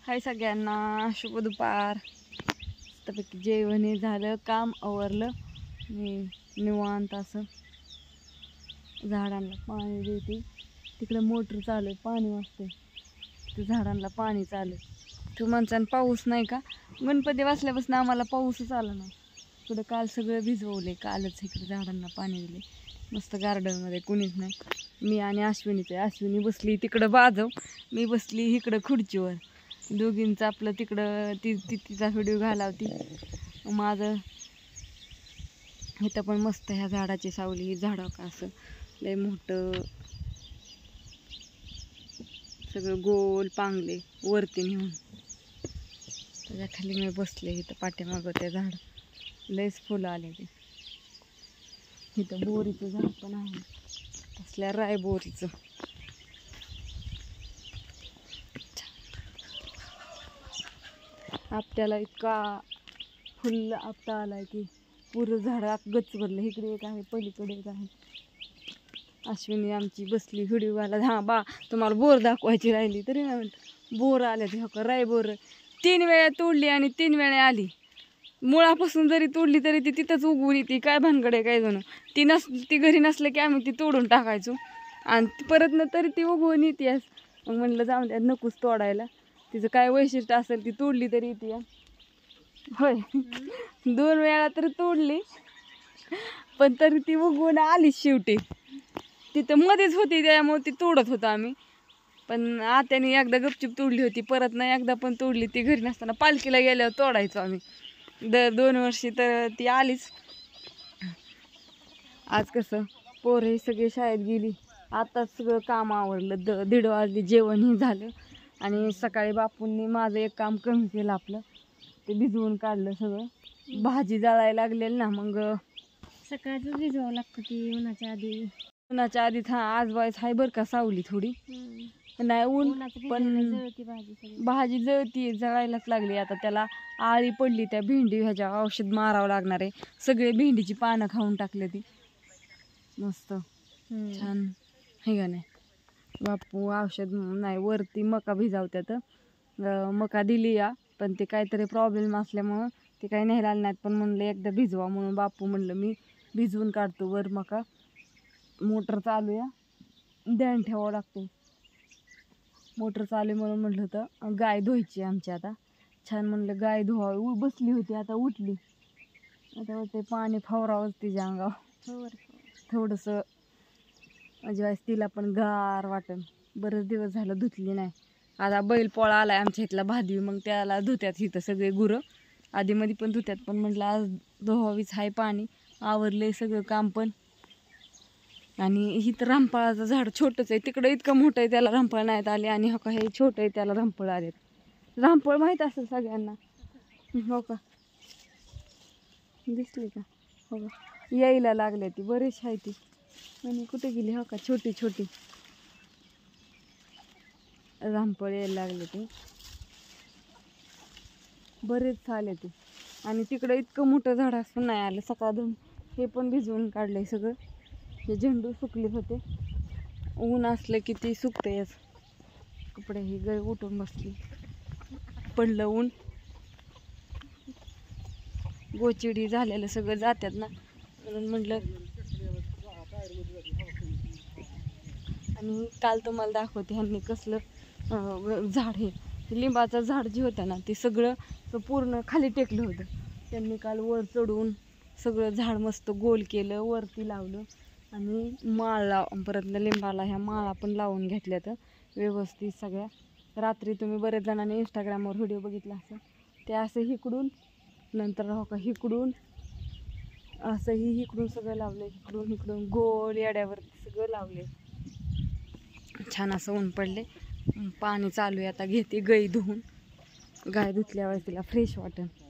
हाय सगळ्यांना, शुभ दुपार. मस्तपैकी जेवण हे झालं, काम आवरलं. मी निवांत असं झाडांना पाणी देते. तिकडे मोटर चालू आहे, पाणी वाजते. तिथे झाडांना पाणी चालू आहे. तू माणसानं पाऊस नाही का? गणपती बसल्यापासून आम्हाला पाऊसच आला नाही. इकडं काल सगळं भिजवले, कालच इकडे झाडांना पाणी दिले. मस्त गार्डनमध्ये कुणीच नाही. मी आणि अश्विनीच आहे. अश्विनी बसली तिकडं बाजव, मी बसली इकडं खुर्चीवर. दोघींचं आपलं तिकडं तिचा व्हिडिओ घालावती. माझं इथं पण मस्त ह्या झाडाची सावली. ही झाडं का असं लय मोठं सगळं गोल पांगले वरती नेऊन, त्याच्या खाली मी बसले. इथं पाठीमागं ते झाड लयच फुलं आले. ते इथं बोरीचं झाड पण आहे, तसल्या रायबोरीचं. आपट्याला इतका फुल आपटा आलाय की पुरं झाड गच्च भरलं. इकडे एक आहे, पलीकडे एक आहे. अश्विनी आमची बसली व्हिडिओ घालत. हां बा, तुम्हाला बोर दाखवायची राहिली तरी नाही म्हणत. बोर आल्या ते हो, राय बोर 3 वेळा तोडली आणि 3 वेळा आली. मुळापासून जरी तोडली तरी ती तिथंच उगवून येते. काय भानगडे काय जण ती घरी नसलं की आम्ही ती तोडून टाकायचो आणि परत न तरी ती उगवून येते. मग म्हणलं जाऊन द्या, नकोच तोडायला. तिचं काय वैशिष्ट्य असेल, ती तोडली तरी येते. होय 2 वेळा तरी तोडली, पण तरी ती उगवून आलीच शेवटी. तिथं मध्येच होती, त्यामुळे ती तोडत होतो आम्ही. पण आत्याने एकदा गपचूप तोडली होती, परत नाही एकदा पण तोडली. ती घरी नसताना पालखीला गेल्यावर तोडायचो आम्ही. 2 वर्षी तर ती आलीच. आज कसं पोरं सगळे शाळेत गेली, आताच सगळं काम आवरलं. 1:30 वाजले, जेवणही झालं. आणि सकाळी बापूंनी माझं एक काम कमी केलं, आपलं ते भिजवून काढलं सगळं. भाजी जळायला लागलेली ना, मग सकाळचं भिजवावं लागतं ती उन्हाच्या आधी. उन्हाच्या आधीच. हां आज वायच हाय बरं का सावली थोडी, नाही ऊन पण भाजी जळती, जळायलाच लागली. आता त्याला आळी पडली त्या भेंडी, ह्याच्या औषध मारावं लागणार आहे. सगळे भेंडीची पानं खाऊन टाकले ती. मस्त छान आहे का नाही. बापू औषध नाही, वरती मका भिजावत्यात. मका दिली या, पण ते काहीतरी प्रॉब्लेम असल्यामुळं ते काही न्यायला आले नाहीत. पण म्हणलं एकदा भिजवा म्हणून बापू म्हणलं मी भिजवून काढतो वर मका. मोटर चालू या, ध्यान ठेवावं लागते. मोटर चालू म्हणून म्हटलं होतं गाय धुवायची आमची. आता छान म्हणलं गाय धुवावी. बसली होती, आता उठली. आता ते पाणी फवारावंच तिच्या अंगावर थोडंसं, म्हणजे वाईस तिला पण गार वाटन. बरेच दिवस झालं धुतली नाही. आता बैल पोळा आलाय आमच्या इथला भादवी, मग त्याला धुत्यात इथं सगळे गुरं. आधीमध्ये पण धुत्यात, पण म्हटलं आज धुवावीच. हाय पाणी आवरलंय सगळं काम पण. आणि इथं रामफळाचं झाड छोटंच आहे, तिकडं इतकं मोठं आहे त्याला रामफळ नाहीत आले. आणि हो का हे छोटं आहे त्याला रामफळ आलेत. रामफळ माहीत असेल सगळ्यांना, हो का? दिसली का? हो का, यायला लागले ती बरीच आहे ती. आणि कुठे गेली हो का, छोटी छोटी रामफळ यायला लागले ते, बरेच आले ते. आणि तिकडं इतकं मोठं झाड असून नाही आलं. सकाळ धरून हे पण भिजवून काढलंय सगळं. हे झेंडू सुकले होते, ऊन असलं की ती सुकतेच. कपडे ही गाय उठून बसली, पडलं ऊन. गोचिडी झालेलं सगळं जात्यात ना, म्हणून म्हटलं. आणि काल तुम्हाला दाखवते ह्यांनी कसलं झाड, हे लिंबाचं झाड जे होतं ना, ते सगळं पूर्ण खाली टेकलं होतं. त्यांनी काल वर चढून सगळं झाड मस्त गोल केलं, वरती लावलं. आणि माळ परत लिंबाला ह्या माळा पण लावून घेतल्यात व्यवस्थित सगळ्या. रात्री तुम्ही बरेच जणांनी इंस्टाग्रामवर व्हिडिओ बघितला असेल. ते असं इकडून, नंतर हो का इकडून असंही इकडून सगळं लावलं. इकडून इकडून गोल याड्यावर सगळं लावले. छान असं ऊन पडले. पाणी चालू आहे, आता घेते गाय धुवून. गाय धुतल्यावर तिला फ्रेश वाटेल.